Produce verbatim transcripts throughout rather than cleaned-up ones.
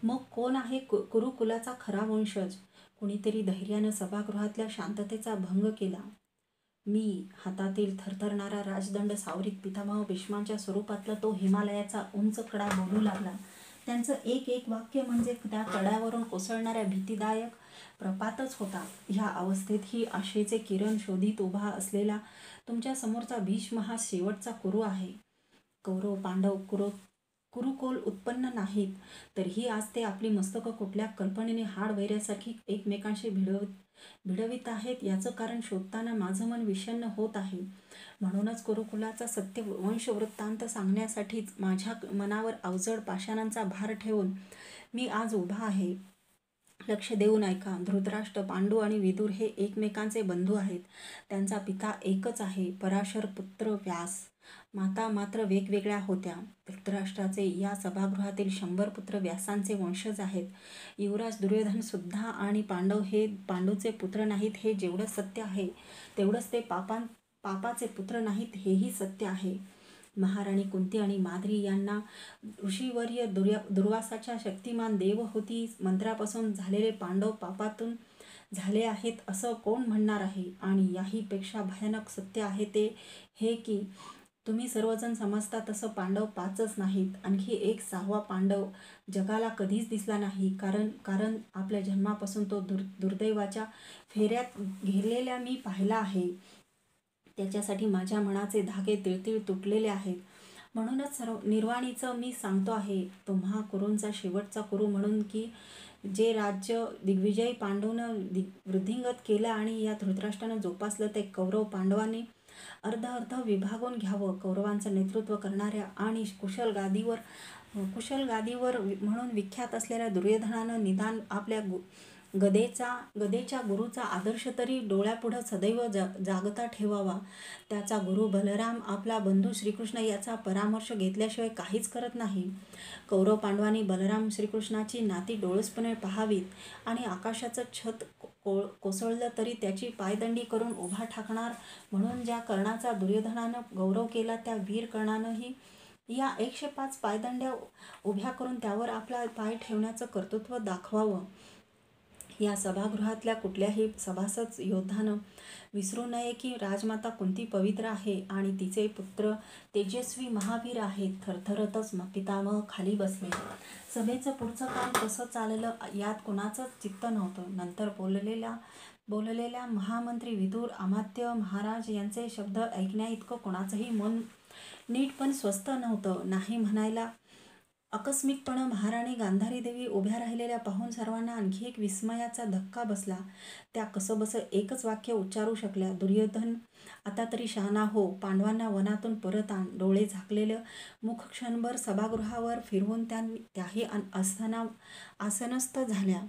मग कोण आहे कु कुरुकुलाचा खरा वंशज? कुणीतरी धैर्यानं सभागृहातल्या शांततेचा भंग केला. मी हातातील थरथरणारा राजदंड सावरीत पितामह भीष्मांच्या स्वरूपातला तो हिमालयाचा उंच कडा बोलू लागला. त्यांचं एक एक वाक्य म्हणजे त्या कड्यावरून कोसळणाऱ्या भीतीदायक प्रपातच होता. ह्या अवस्थेतही आशेचे किरण शोधित उभा असलेला तुमच्या समोरचा भीष्म हा शेवटचा कुरु आहे. कौरव पांडव कुरु कुरुकुल उत्पन्न नाहीत, तरीही आज ते आपली मस्तकं कुठल्या कल्पनेने हाड वैऱ्यासारखी एकमेकांशी भिडवत भिडवित आहेत. याचं कारण शोधताना माझं मन विषण्ण होत आहे. म्हणूनच कुरुकुलाचा सत्य वंशवृत्तांत सांगण्यासाठीच माझ्या मनावर अवजड पाषाणांचा भार ठेवून मी आज उभा आहे. लक्ष देऊन ऐका. धृतराष्ट्र, पांडू आणि विदुर हे एकमेकांचे बंधू आहेत. त्यांचा पिता एकच आहे, पराशर पुत्र व्यास. माता मात्र वेगवेगळ्या होत्या. धृतराष्ट्राचे या सभागृहातील शंभर पुत्र व्यासांचे वंशज आहेत. युवराज दुर्योधन सुद्धा आणि पांडव हे पांडूचे पुत्र नाहीत हे जेवढं सत्य आहे, तेवढंच ते पापां पापाचे पुत्र नाहीत हेही सत्य आहे. महाराणी कुंती आणि माद्री यांना ऋषीवर्य दुर्या दुर्वासाच्या शक्तिमान देवहूती मंत्रापासून झालेले पांडव पापातून झाले आहेत असं कोण म्हणणार आहे? आणि याहीपेक्षा भयानक सत्य आहे ते हे की तुम्ही सर्वजण समजता तसं पांडव पाचच नाहीत, आणखी एक सहावा पांडव जगाला कधीच दिसला नाही. कारण कारण आपल्या जन्मापासून तो दुर् दुर्दैवाच्या फेऱ्यात घेरलेल्या मी पाहिला आहे. त्याच्यासाठी माझ्या मनाचे धागे तिळतिळ तुटलेले आहेत. म्हणूनच सर्व निर्वाणीचं मी सांगतो आहे, तुम्हा कुरूंचा शेवटचा कुरू म्हणून की जे राज्य दिग्विजयी पांडूनं दि वृद्धिंगत केलं आणि या धृतराष्ट्रानं जोपासलं ते कौरव पांडवांनी अर्ध अर्ध विभागून घ्यावं. कौरवांचं नेतृत्व करणाऱ्या आणि कुशल गादीवर कुशल गादीवर म्हणून विख्यात असलेल्या दुर्योधनानं निदान आपल्या गु गदेचा गदेच्या गुरुचा आदर्श तरी डोळ्यापुढं सदैव जा जागता ठेवावा. त्याचा गुरु बलराम आपला बंधू श्रीकृष्ण याचा परामर्श घेतल्याशिवाय काहीच करत नाही. कौरव पांडवांनी बलराम श्रीकृष्णाची नाती डोळसपणे पाहावीत आणि आकाशाचं छत को कोसळलं तरी त्याची पायदंडी करून उभा ठाकणार म्हणून ज्या कर्णाचा दुर्योधनानं गौरव केला, त्या वीर कर्णानंही या एकशे पाच पायदंड्या उभ्या करून त्यावर आपला पाय ठेवण्याचं कर्तृत्व दाखवावं. या सभागृहातल्या कुठल्याही सभासद योद्धानं विसरू नये की राजमाता कुंती पवित्र आहे आणि तिचे पुत्र तेजस्वी महावीर आहेत. थरथरतच पितामह खाली बसले. सभेचं पुढचं काम कसं चाललं यात कुणाचंच चित्त नव्हतं. नंतर बोललेल्या बोललेल्या महामंत्री विदुर, अमात्य महाराज यांचे शब्द ऐकण्याइतकं कोणाचंही मन नीट पण स्वस्थ नव्हतं. नाही म्हणायला आकस्मिकपणे महाराणी गांधारी देवी उभ्या राहिलेल्या पाहून सर्वांना आणखी एक विस्मयाचा धक्का बसला. त्या कसंबसं एकच वाक्य उच्चारू शकल्या, दुर्योधन आता तरी शहाणा हो, पांडवांना वनातून परत आण. डोळे झाकलेलं मुख क्षणभर सभागृहावर फिरवून त्या त्याही आसना आसनस्थ झाल्या.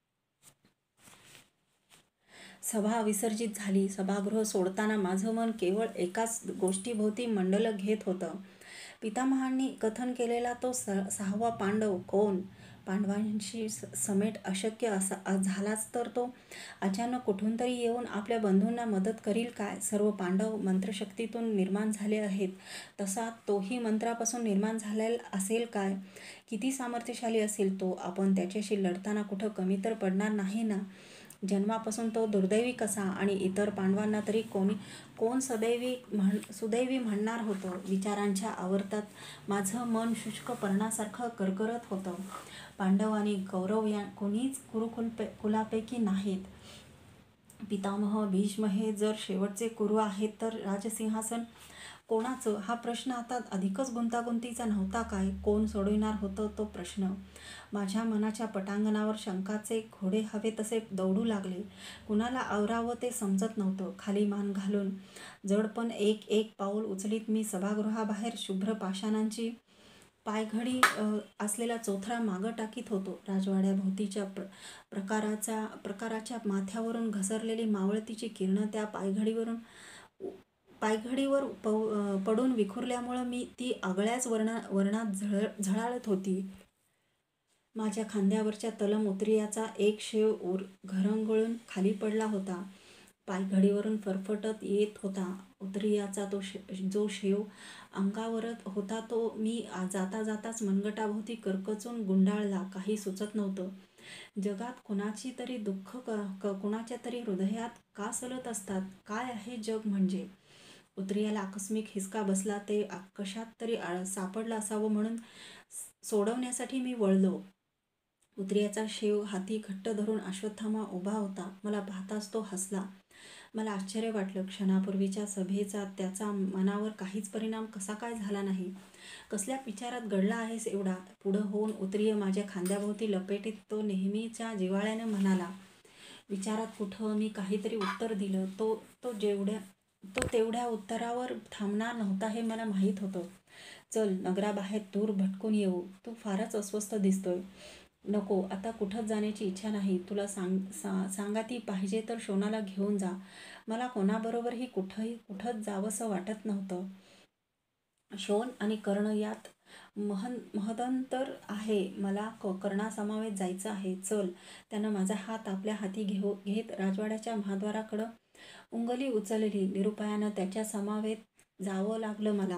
सभा विसर्जित झाली. सभागृह सोडताना माझं मन केवळ एकाच गोष्टीभोवती मंडलं घेत होतं. पितामहांनी कथन केलेला तो स सहावा पांडव कोण? पांडवांशी समेट अशक्य असा झालाच तर तो अचानक कुठून तरी येऊन आपल्या बंधूंना मदत करील काय? सर्व पांडव मंत्रशक्तीतून निर्माण झाले आहेत, तसा तोही मंत्रापासून निर्माण झालेला असेल काय? किती सामर्थ्यशाली असेल तो? आपण त्याच्याशी लढताना कुठं कमी तर पडणार नाही ना? जन्मापासून तो दुर्दैवी कसा? आणि इतर पांडवांना तरी कोणी कोण सदैवी म्हण सुदैवी म्हणणार होतं? विचारांच्या आवर्तात माझं मन शुष्क पर्णासारखं करकरत होतं. पांडव आणि कौरव या कोणीच कुरुकुल कुलापैकी नाहीत. पितामह भीष्म हे जर शेवटचे कुरु आहेत, तर राजसिंहासन कोणाचं हा प्रश्न आता अधिकच गुंतागुंतीचा नव्हता काय? कोण सोडविणार होतं तो प्रश्न? माझ्या मनाच्या पटांगणावर शंकाचे घोडे हवे तसे दौडू लागले. कुणाला आवरावं ते समजत नव्हतं. खाली मान घालून जडपण एक एक पाऊल उचलीत मी सभागृहाबाहेर शुभ्र पाषाणांची पायघडी असलेला चौथरा मागं टाकीत होतो. राजवाड्याभोवतीच्या प्र प्रकाराचा प्रकाराच्या माथ्यावरून घसरलेली मावळतीची किरणं त्या पायघडीवरून पायघडीवर पडून विखुरल्यामुळं मी ती आगळ्याच वर्णा वर्णात झळ झळाळत होती. माझ्या खांद्यावरच्या तलम उतरियाचा एक शेव उर घरंगळून खाली पडला होता. पायघडीवरून फरफटत येत होता. उतरियाचा तो शे जो शेव अंगावरत होता तो मी जाता जाताच मनगटाभोवती करकचून गुंडाळला. काही सुचत नव्हतं. जगात कुणाची तरी दुःख क कुणाच्या तरी हृदयात का सलत असतात? काय आहे जग म्हणजे? उतरियाला आकस्मिक हिसका बसला. ते कशात तरी सापडलं असावं म्हणून सोडवण्यासाठी मी वळलो. उतरियाचा शेव हाती घट्ट धरून अश्वत्थामा उभा होता. मला पाहताच तो हसला. मला आश्चर्य वाटलं. क्षणापूर्वीच्या सभेचा त्याचा मनावर काहीच परिणाम कसा काय झाला नाही? कसल्या विचारात गडला आहेस एवढा? पुढं होऊन उतरिय माझ्या खांद्याभोवती लपेटीत तो नेहमीच्या जिव्हाळ्यानं म्हणाला. विचारात कुठं? मी काहीतरी उत्तर दिलं. तो तो जेवढ्या तो तेवढ्या उत्तरावर थांबणार नव्हता हे मला माहीत होतं. चल, नगराबाहेर दूर भटकून येऊ. तू फारच अस्वस्थ दिसतोय. नको, आता कुठंच जाण्याची इच्छा नाही. तुला सांग सा सांगाती पाहिजे तर शोनाला घेऊन जा. मला कोणाबरोबरही कुठंही कुठंच जावंसं वाटत नव्हतं. शोन आणि कर्ण यात महन महदंतर आहे. मला क कर्णासमवेत जायचं आहे. चल. त्यानं माझा हात आपल्या हाती घेऊ घेत राजवाड्याच्या महाद्वाराकडं उंगली उचलली. निरुपायानं त्याच्या समवेत जावं लागलं मला.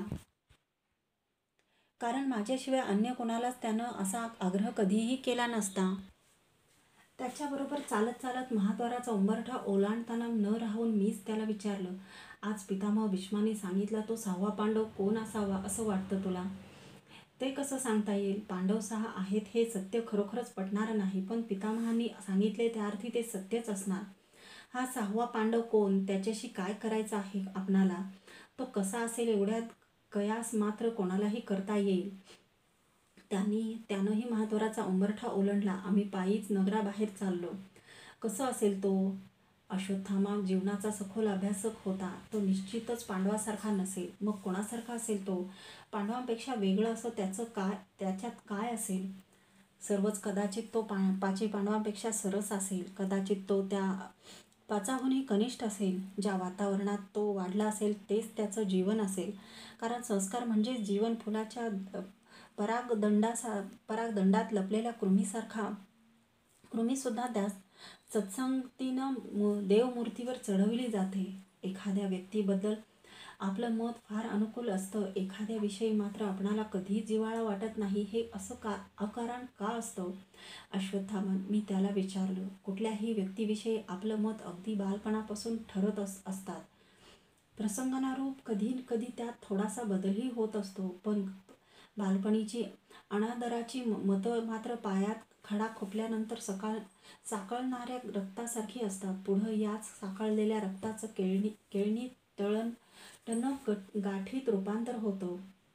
कारण माझ्याशिवाय अन्य कोणालाच त्यानं असा आग्रह कधीही केला नसता. त्याच्याबरोबर चालत चालत महाद्वाराचा उंबरठा ओलांडताना न राहून मीच त्याला विचारलं, आज पितामह भीष्मांनी सांगितला तो सहावा पांडव कोण असावा असं वाटतं तुला? ते कसं सांगता येईल? पांडव सहा आहेत हे सत्य खरोखरच पटणारं नाही, पण पितामहांनी सांगितले त्या अर्थी ते सत्यच असणार. हा सहावा पांडव कोण? त्याच्याशी काय करायचं आहे आपणाला? तो कसा असेल एवढ्यात कयास मात्र कोणालाही करता येईल. त्यांनी त्यानंही महाद्वाराचा उंबरठा ओलांडला. आम्ही पायीच नगराबाहेर चाललो. कसं असेल तो? अश्वत्थामा जीवनाचा सखोल अभ्यासक होता. तो निश्चितच पांडवासारखा नसेल. मग कोणासारखा असेल तो? पांडवांपेक्षा वेगळं असं त्याचं काय त्याच्यात काय असेल? सर्वच. कदाचित तो पा पाची पांडवांपेक्षा सरस असेल. कदाचित तो त्या पाचाहूनही कनिष्ठ असेल. ज्या वातावरणात तो वाढला असेल तेच त्याचं जीवन असेल. कारण संस्कार म्हणजेच जीवन. फुलाच्या परागदंडासा परागदंडात लपलेल्या कृमीसारखा. कृमीसुद्धा त्या सत्संगतीनं देवमूर्तीवर चढवली जाते. एखाद्या व्यक्तीबद्दल आपलं मत फार अनुकूल असतं. एखाद्याविषयी मात्र आपणाला कधीच जिव्हाळा वाटत नाही. हे असं का अकारण का असतं? अश्वत्थामा, मी त्याला विचारलं. कुठल्याही व्यक्तीविषयी आपलं मत अगदी बालपणापासून ठरत अस असतात. प्रसंगानुरूप कधी कधी त्यात थोडासा बदलही होत असतो. पण बालपणीची अनादराची मतं मात्र पायात खडा खुपल्यानंतर सकाळ साकळणाऱ्या रक्तासारखी असतात. पुढं याच साकळलेल्या रक्ताचं केळणी केळणी तळण टणक गाठीत रूपांतर होतं.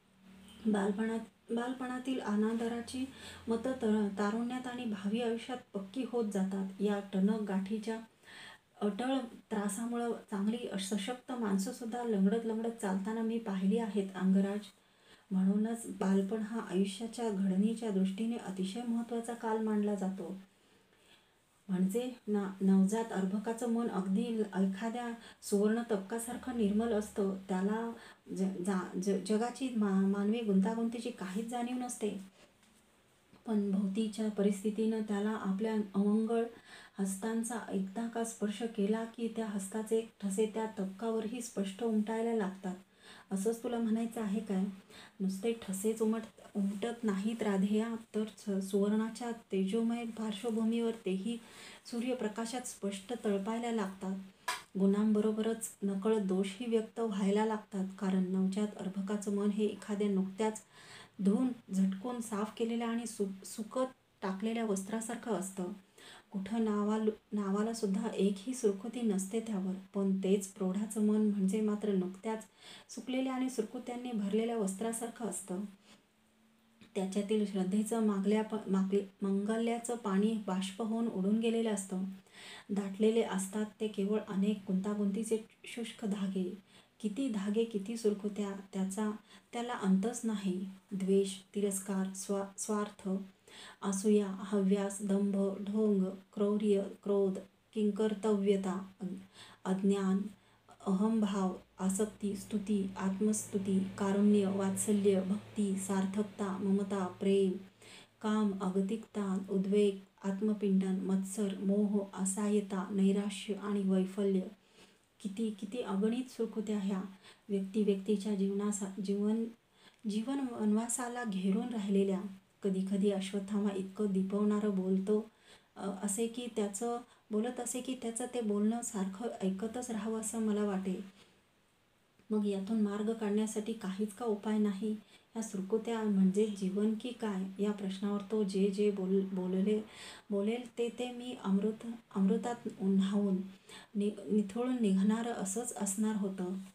बालपणात बालपणातील अनादराची मतं तळ तारुण्यात आणि भावी आयुष्यात पक्की होत जातात. या टणक गाठीच्या अटळ त्रासामुळं चांगली सशक्त माणसंसुद्धा लंगडत लंगडत चालताना मी पाहिली आहेत अंगराज. म्हणूनच बालपण हा आयुष्याच्या घडणीच्या दृष्टीने अतिशय महत्त्वाचा काल मानला जातो. म्हणजे ना नवजात अर्भकाचं मन अगदी एखाद्या सुवर्ण तबकासारखं निर्मल असतं. त्याला ज जा ज जगाची मा मानवी गुंतागुंतीची काहीच जाणीव नसते. पण भोवतीच्या परिस्थितीनं त्याला आपल्या अमंगळ हस्तांचा एकदा का स्पर्श केला की त्या हस्ताचे ठसे त्या तबकावरही स्पष्ट उमटायला लागतात. असंच तुला म्हणायचं आहे काय? नुसते ठसेच उमट उमटत नाहीत राधेया, तर सुवर्णाच्या तेजोमय पार्श्वभूमीवर तेही सूर्यप्रकाशात स्पष्ट तळपायला लागतात. गुणांबरोबरच नकळत दोषही व्यक्त व्हायला लागतात. कारण नवजात अर्भकाचं मन हे एखाद्या नुकत्याच धुवून झटकून साफ केलेल्या आणि सु सुकत टाकलेल्या वस्त्रासारखं असतं. कुठं नावा नावाला सुद्धा एकही सुरकुती नसते त्यावर. पण तेच प्रौढाचं मन म्हणजे मात्र नुकत्याच सुकलेल्या आणि सुरकुत्यांनी भरलेल्या वस्त्रासारखं असतं. त्याच्यातील श्रद्धेचं मागल्या मागले मंगल्याचं पाणी बाष्प होऊन उडून गेलेलं असतं. दाटलेले असतात ते केवळ अनेक गुंतागुंतीचे शुष्क धागे. किती धागे, किती सुरकुत्या, त्याचा त्याला अंतच नाही. द्वेष, तिरस्कार, स्वा स्वार्थ, असूया, हव्यास, दंभ, ढोंग, क्रौर्य, क्रोध, किंकर्तव्यता, अज्ञान, अहंभाव, आसक्ती, स्तुती, आत्मस्तुती, कारुण्य, वात्सल्य, भक्ती, सार्थकता, ममता, प्रेम, काम, अगतिकता, उद्वेग, आत्मपिंडन, मत्सर, मोह, असहाय्यता, नैराश्य आणि वैफल्य. किती किती अगणित सुरकुत्या ह्या व्यक्ती व्यक्तीच्या जीवनासा जीवन जीवन वनवासाला घेरून राहिलेल्या. कधी कधी अश्वत्थामा इतकं दिपवणारं बोलतो अ, असे की त्याचं बोलत असे की त्याचं ते बोलणं सारखं ऐकतच राहावं असं मला वाटे. मग यातून मार्ग काढण्यासाठी काहीच का उपाय नाही? ह्या सुरकुत्या म्हणजे जीवन की काय या प्रश्नावर तो जे जे बोल बोलले बोलेल ते ते मी अमृत अमृतात न्हावून नि निथळून निघणारं असंच असणार होतं.